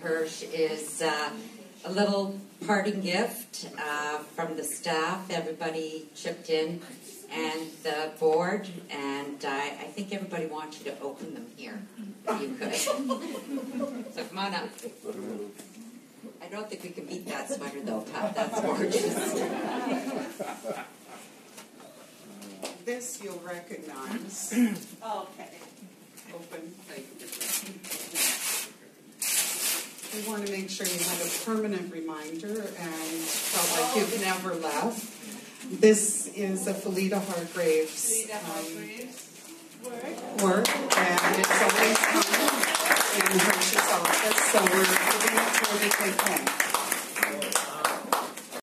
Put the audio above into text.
Hersh is a little parting gift from the staff. Everybody chipped in, and the board, and I think everybody wants you to open them here, if you could. So come on up. I don't think we can beat that sweater, though, Pat. That's gorgeous. This you'll recognize. Okay. Open. We want to make sure you have a permanent reminder and felt like you've never left. This is a Felita Hargraves work, and it's always hung in Hersh's office, so we're giving it to her to take home.